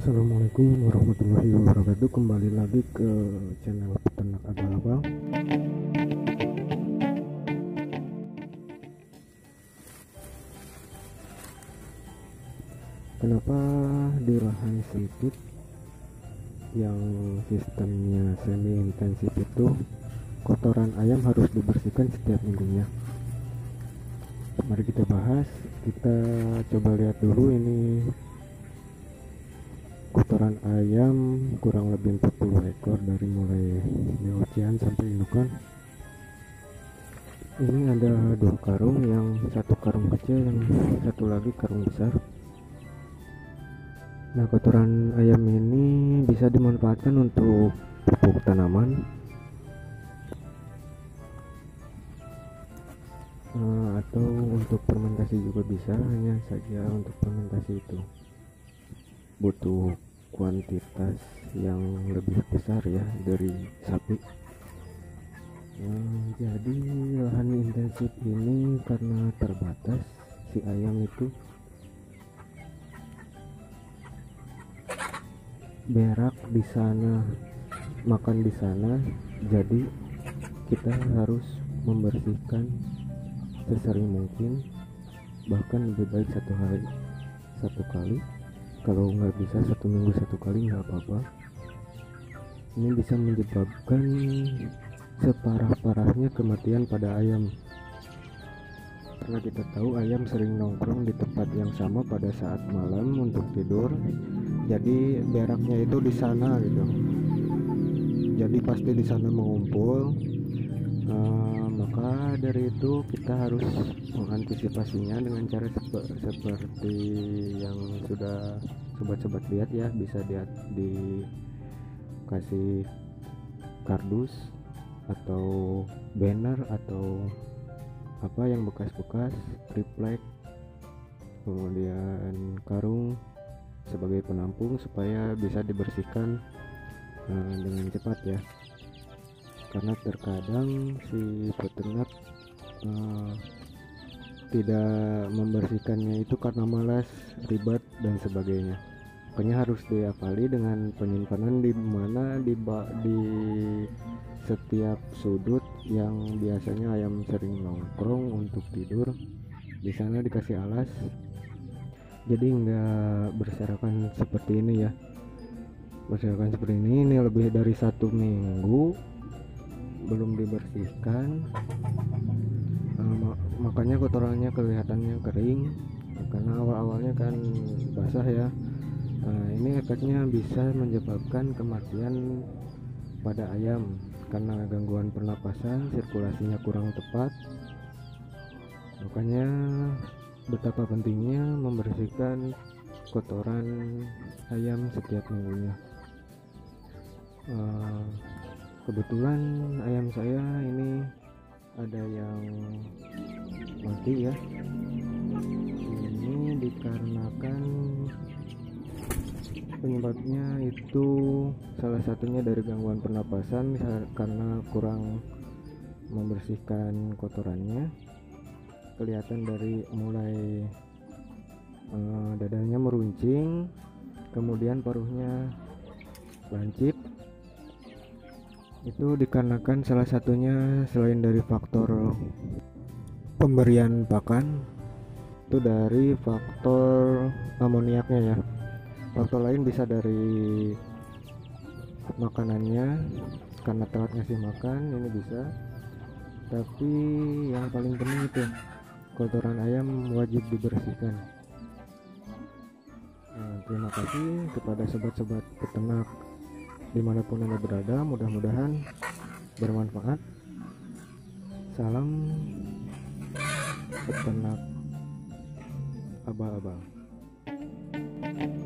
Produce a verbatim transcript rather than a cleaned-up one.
Assalamualaikum warahmatullahi wabarakatuh. Kembali lagi ke channel peternak abal-abal. Kenapa di lahan sempit yang sistemnya semi intensif itu kotoran ayam harus dibersihkan setiap minggunya? Mari kita bahas. Kita coba lihat dulu ini kotoran ayam kurang lebih empat puluh ekor dari mulai neocian sampai indukan. Ini ada dua karung, yang satu karung kecil, yang satu lagi karung besar. Nah, kotoran ayam ini bisa dimanfaatkan untuk pupuk tanaman uh, atau untuk fermentasi juga bisa. Hanya saja untuk fermentasi itu butuh kuantitas yang lebih besar ya dari sapi. Nah, jadi lahan intensif ini karena terbatas, si ayam itu berak di sana, makan di sana, jadi kita harus membersihkan sesering mungkin, bahkan lebih baik satu hari satu kali. Kalau nggak bisa satu minggu satu kali nggak apa-apa. Ini bisa menyebabkan separah-parahnya kematian pada ayam, karena kita tahu ayam sering nongkrong di tempat yang sama pada saat malam untuk tidur, jadi beraknya itu di sana gitu, jadi pasti di sana mengumpul. Uh, maka dari itu kita harus mengantisipasinya dengan cara sep seperti yang sudah sobat-sobat lihat ya. Bisa dia dikasih kardus atau banner atau apa yang bekas-bekas, triplek, kemudian karung sebagai penampung supaya bisa dibersihkan uh, dengan cepat ya. Karena terkadang si peternak uh, tidak membersihkannya itu karena malas, ribet dan sebagainya. Makanya harus diakali dengan penyimpanan di mana di, di setiap sudut yang biasanya ayam sering nongkrong untuk tidur. Di sana dikasih alas, jadi nggak berserakan seperti ini ya. Berserakan seperti ini, ini lebih dari satu minggu belum dibersihkan. Nah, makanya kotorannya kelihatannya kering karena awal-awalnya kan basah ya. Nah, ini efeknya bisa menyebabkan kematian pada ayam karena gangguan pernapasan, sirkulasinya kurang tepat. Makanya betapa pentingnya membersihkan kotoran ayam setiap minggunya. uh, Kebetulan ayam saya ini ada yang mati ya. Ini dikarenakan penyebabnya itu salah satunya dari gangguan pernapasan karena kurang membersihkan kotorannya. Kelihatan dari mulai uh, dadanya meruncing, kemudian paruhnya lancip. Itu dikarenakan salah satunya selain dari faktor pemberian pakan, itu dari faktor amoniaknya ya. Faktor lain bisa dari makanannya, karena telat ngasih makan, ini bisa. Tapi yang paling penting itu kotoran ayam wajib dibersihkan. Nah, terima kasih kepada sobat-sobat peternak dimanapun Anda berada, mudah-mudahan bermanfaat. Salam peternak abal-abal.